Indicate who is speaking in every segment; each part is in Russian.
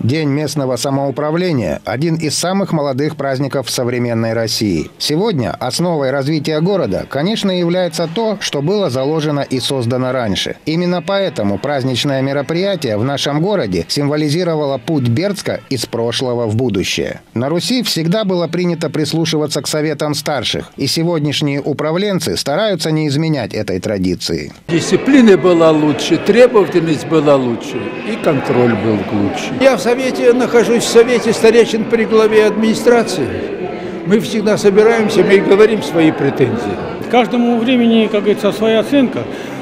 Speaker 1: День местного самоуправления – один из самых молодых праздников в современной России. Сегодня основой развития города, конечно, является то, что было заложено и создано раньше. Именно поэтому праздничное мероприятие в нашем городе символизировало путь Бердска из прошлого в будущее. На Руси всегда было принято прислушиваться к советам старших, и сегодняшние управленцы стараются не изменять этой традиции.
Speaker 2: Дисциплина была лучше, требовательность была лучше и контроль был лучше. Я нахожусь в совете старейшин при главе администрации. Мы всегда собираемся, мы говорим свои претензии.
Speaker 3: Каждому времени, как говорится, своя оценка.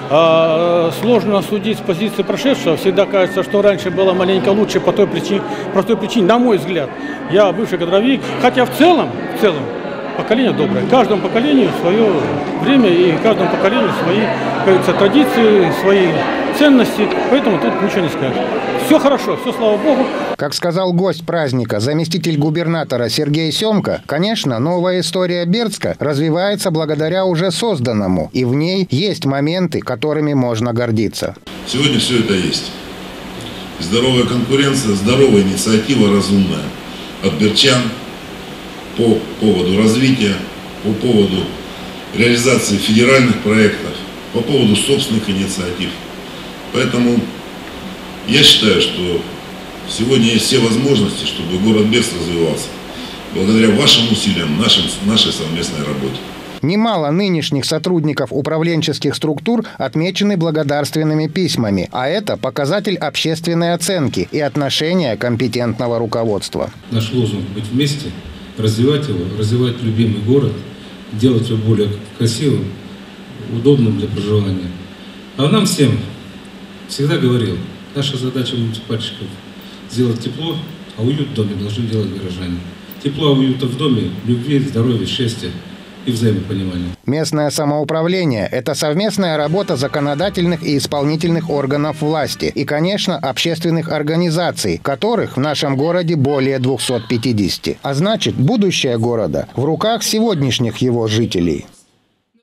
Speaker 3: Сложно судить с позиции прошедшего. Всегда кажется, что раньше было маленько лучше по той простой причине, на мой взгляд. Я бывший кадровик, хотя в целом поколение доброе. Каждому поколению свое время и каждому поколению свои, как говорится, традиции, свои ценности. Поэтому тут ничего не скажешь. Все хорошо, все, слава богу.
Speaker 1: Как сказал гость праздника, заместитель губернатора Сергей Семко, конечно, новая история Бердска развивается благодаря уже созданному, и в ней есть моменты, которыми можно гордиться.
Speaker 4: Сегодня все это есть. Здоровая конкуренция, здоровая инициатива, разумная от бердчан по поводу развития, по поводу реализации федеральных проектов, по поводу собственных инициатив. Поэтому я считаю, что сегодня есть все возможности, чтобы город Бердск развивался, благодаря вашим усилиям, нашей совместной работе.
Speaker 1: Немало нынешних сотрудников управленческих структур отмечены благодарственными письмами, а это показатель общественной оценки и отношения компетентного руководства.
Speaker 5: Наш лозунг «Быть вместе», развивать его, развивать любимый город, делать его более красивым, удобным для проживания. А нам всем всегда говорил, наша задача муниципальщиков сделать тепло, а уют в доме должны делать горожане. Тепло, уюта в доме, любви, здоровья, счастья и взаимопонимания.
Speaker 1: Местное самоуправление – это совместная работа законодательных и исполнительных органов власти и, конечно, общественных организаций, которых в нашем городе более 250. А значит, будущее города в руках сегодняшних его жителей.